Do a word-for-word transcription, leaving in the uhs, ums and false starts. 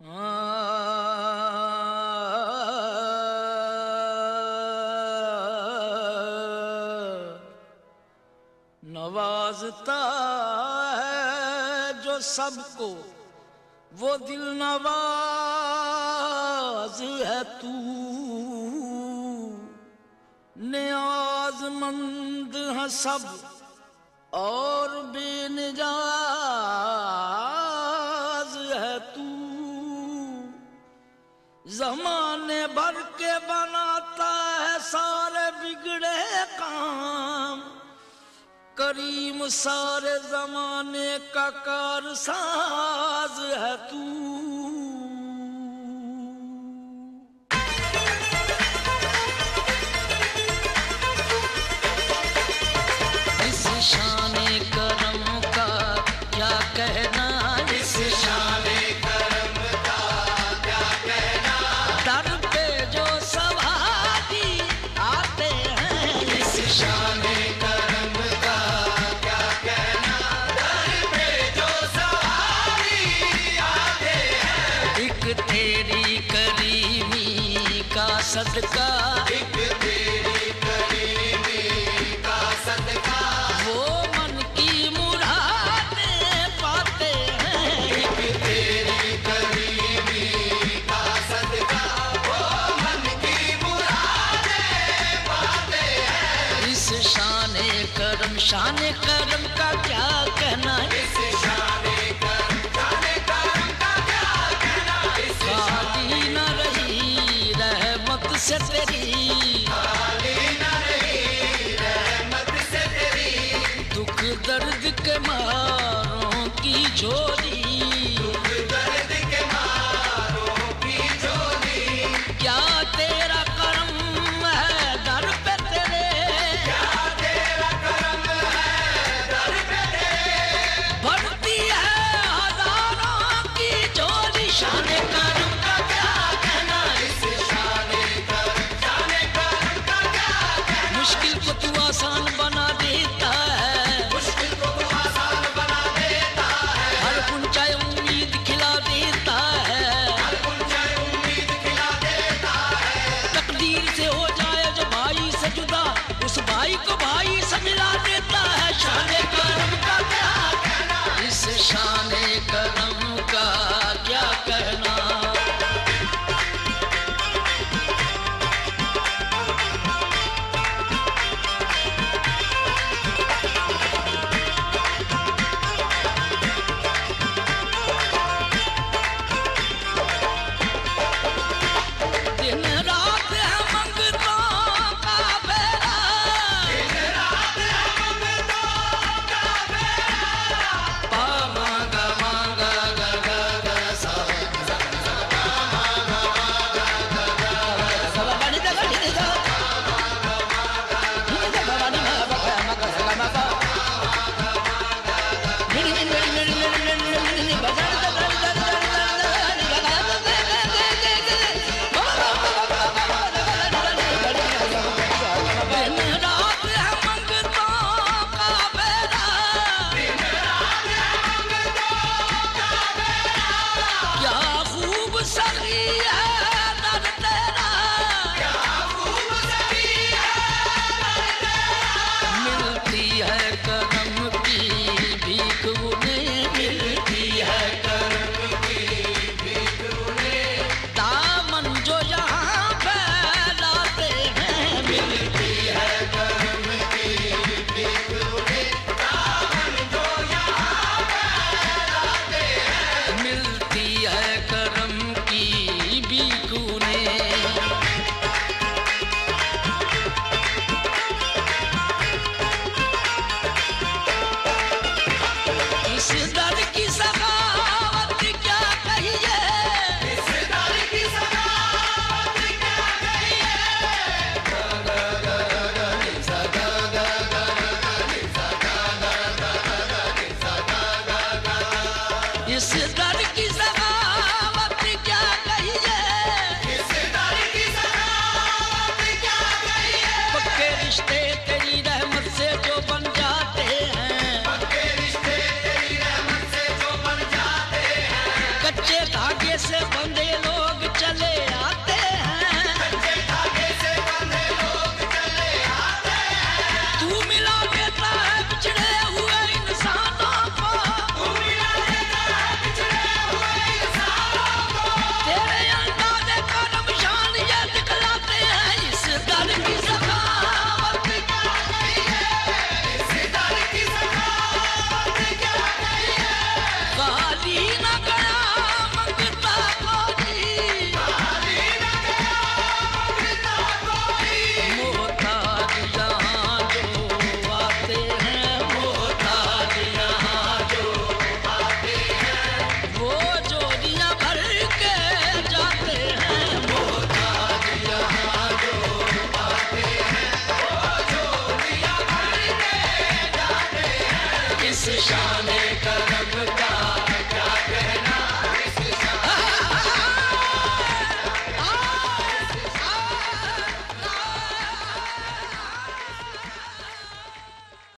नवाजता है जो सबको वो दिल नवाज है तू, नियाज़मंद है सब और बेनियाज़ है तू। ज़माने भर के बनाता है सारे बिगड़े काम, करीम सारे ज़माने का कारसाज है तू। इस शाने करम का क्या कहना, इस शाने करम का क्या कहना, दर पे जो सवारी आते हैं। इस शाने करम का क्या कहना, दर पे जो सवारी आते हैं। एक तेरी करीमी का सदका, एक तेरी करीमी का सदका, वो मन की मुरादें पाते हैं। एक तेरी करीमी का सदका, वो मन की मुरादें पाते हैं। इस शाने करम, शाने करम का क्या कहना, इस शाने करम, शाने करम का क्या कहना। खाली न रही रहमत से तेरी, खाली न रही रहमत से तेरी, दुख दर्द के मारों की झोली, दुख दर्द के मारों की झोली। क्या तेरा करम है दर पे तेरे, क्या तेरा करम है दर पे तेरे, भरती है हजारों की झोली। शाने करम का क्या कहना, इस शाने करम, शाने करम का क्या कहना। मुश्किल को तू आसान बना देता है, मुश्किल को तू आसान बना देता है। हर गुंजाए उम्मीद खिला देता है, हर गुंजाए उम्मीद खिला देता है। तकदीर से हो जाए जो भाई से जुदा, उस भाई को भाई से मिला देता है। शाने करम का क्या कहना, इस शाने करम का क्या कहना। दिन रात है मंगतों का बेड़ा, दिन रात है मंगतों का बेड़ा। पा मांगा मांगा गा गा गा सा, सा सा पा मांगा मांगा गा गा गा सा, बनी दा बनी दा, मांगा मांगा नी दा बनी मा बा मा सा मा सा, नी नी नी नी नी नी नी नी बजा दा दा दा दा दा दा नी गा गा दा दा दा दा दा। दिन रात है मंगतों का बेड़ा, दिन रात है मंगतों का बेड़ा। क्या खूब सही है दर तेरा, क्या खूब सही है दर तेरा। मिलती है करम की भीख उन्हें, मिलती है करम की भीख उन्हें। दामन जो यहाँ फैलाते हैं, मिलती है करम की भीख उन्हें। दामन जो यहाँ फैलाते हैं, मिलती है करम की भीख उन्हें। इस दर की सखावत क्या कहिए, इस दर की सखावत क्या कहिए। गा गा गा गा नि सा गा गा गा गा नि सा गा गा गा गा नि सा गा गा गा। इस दर की सखावत